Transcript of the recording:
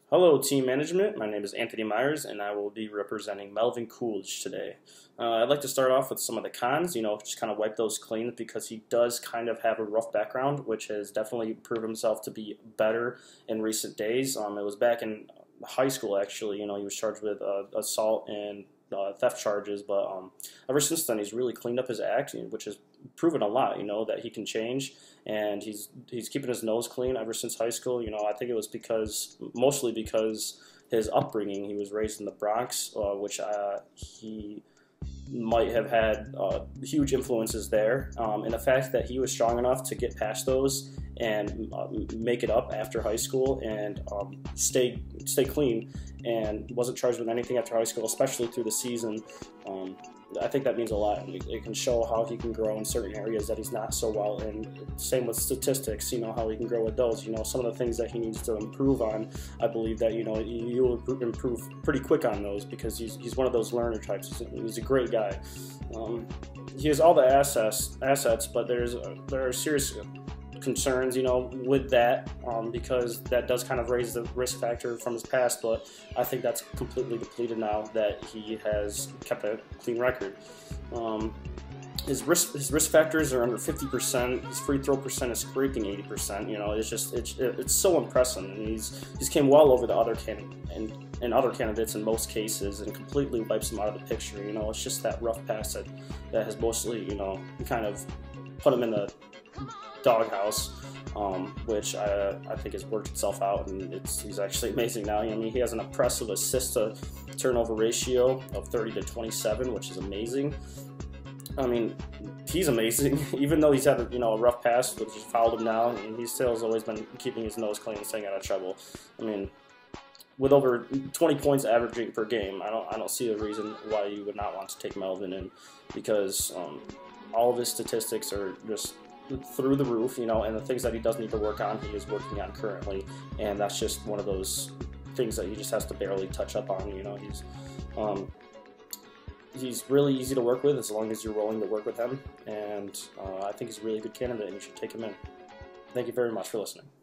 Hello, team management. My name is Anthony Myers, and I will be representing Melvin Coolidge today. I'd like to start off with some of the cons, just kind of wipe those clean because he does kind of have a rough background, which has definitely proved himself to be better in recent days. It was back in high school, actually. He was charged with assault and theft charges, but ever since then he's really cleaned up his act, which has proven a lot. That he can change, and he's keeping his nose clean ever since high school. I think it was mostly because his upbringing. He was raised in the Bronx, which he might have had huge influences there, and the fact that he was strong enough to get past those and make it up after high school and stay clean and wasn't charged with anything after high school, especially through the season. I think that means a lot. It can show how he can grow in certain areas that he's not so well in. Same with statistics, how he can grow with those. Some of the things that he needs to improve on, I believe that, he will improve pretty quick on those because he's one of those learner types. He's a great guy. He has all the assets, but there are serious concerns, with that, because that does kind of raise the risk factor from his past, but I think that's completely depleted now that he has kept a clean record. His risk factors are under 50%. His free throw percent is scraping 80%. It's so impressive, and he's came well over the other other candidates in most cases, and completely wipes him out of the picture. It's just that rough pass that has mostly kind of put him in the doghouse, which I think has worked itself out, and he's actually amazing now. He has an impressive assist to turnover ratio of 30 to 27, which is amazing. He's amazing. Even though he's had a rough past, which has fouled him now, and he still has always been keeping his nose clean and staying out of trouble. With over 20 points averaging per game, I don't see a reason why you would not want to take Melvin in, because all of his statistics are just through the roof, and the things that he does need to work on, he is working on currently, and that's just one of those things that he just has to barely touch up on. He's really easy to work with as long as you're willing to work with him, and I think he's a really good candidate, and you should take him in. Thank you very much for listening.